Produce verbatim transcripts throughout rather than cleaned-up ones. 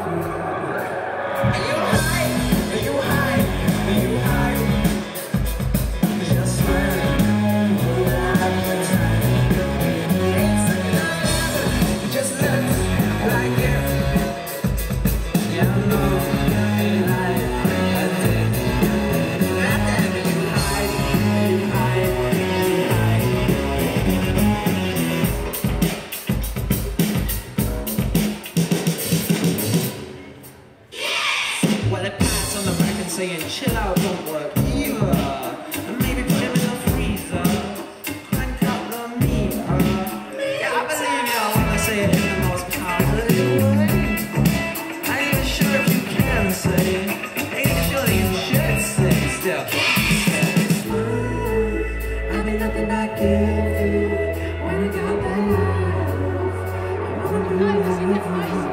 saying chill out don't work either. And maybe put him in the freezer, crank up the meter. Yeah, I believe you when I say it in the most positive way. I ain't even sure if you can say it. Ain't even sure that you should say it still. I've been nothing but give when I got that love. I wanna be alive.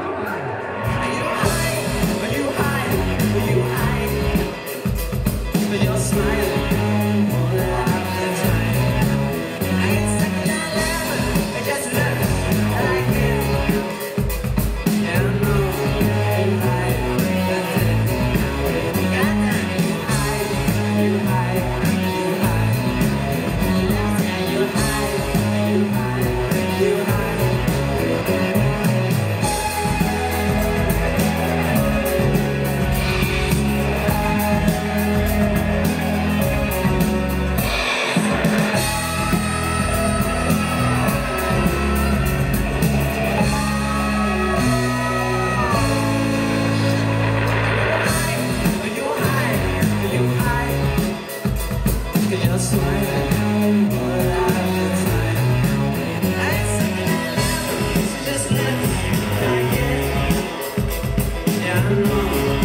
Smiling all the time. I ain't stuck in that level. It just looks like it. Yeah, I know you hide. That's it. Goddamn, you hide. You hide. You hide. You hide. You hide. You hide. I know.